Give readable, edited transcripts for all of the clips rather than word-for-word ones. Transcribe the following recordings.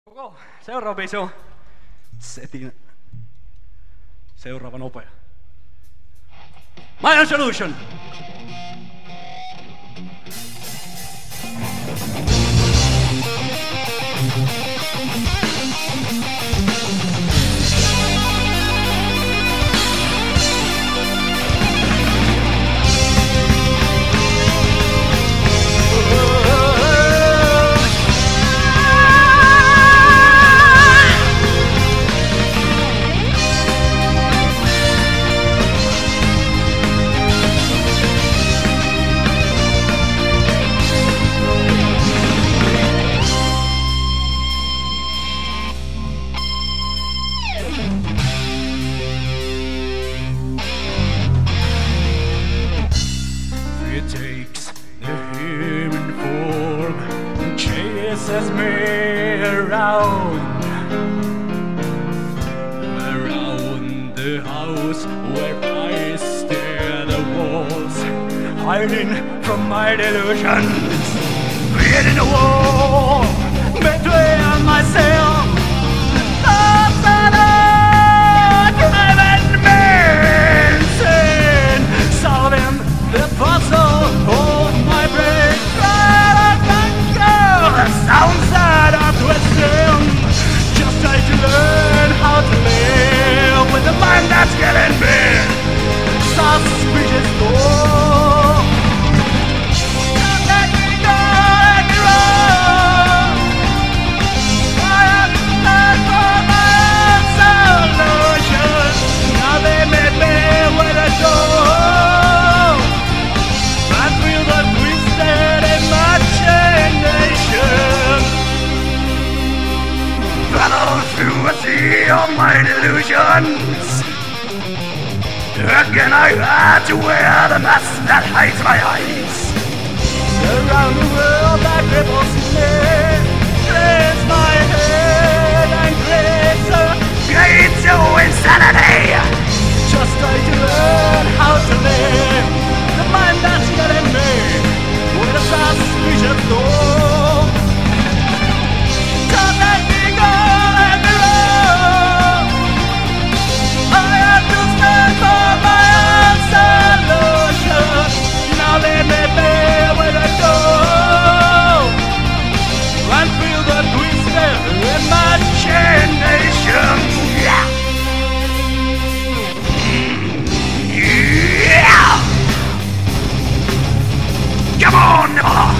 Koko seuraava biisi on setin seuraava nopea. My Own Solution! It takes the human form and chases me around the house where I stare the walls, hiding from my delusions, creating a wall between myself. Thoughts that are driving me insane, solving the puzzle of my brain. The sounds that are twisting, just try to learn how to live with the mind that's killing me. Suspicious thought. Don't let me go any wrong. I have to stand for my own solution. Now they made me with a door. I feel the twisted imagination. Battle through a sea of my delusions. Again I had to wear the mask that hides my eyes. Around the world that ripples me, clears my head and creates a gate to insanity. Just try to learn how to live. The mind that's killing me with a suspicious thought. Don't let me go any wrong. I have to stand for my own solution. Now they made me with a door and feel the twisted imagination. Yeah. Yeah. Come on, Nibble.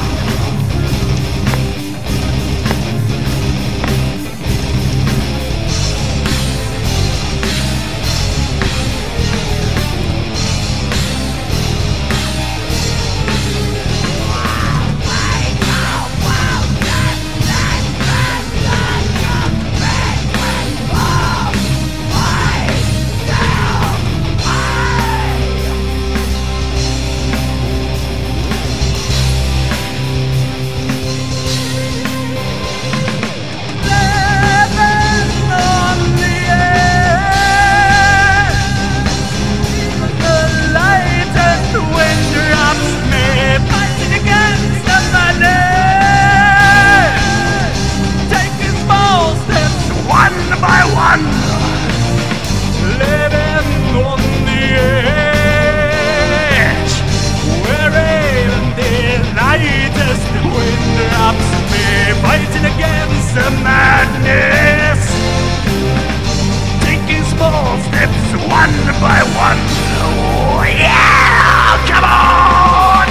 Fighting against the madness, taking small steps one by one. Oh yeah, come on!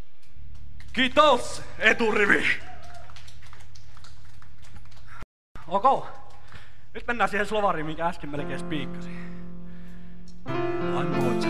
Kiitos, eturivi! Ok. Nyt mennään siihen slovariin, minkä äsken melkein spiikkasin. One more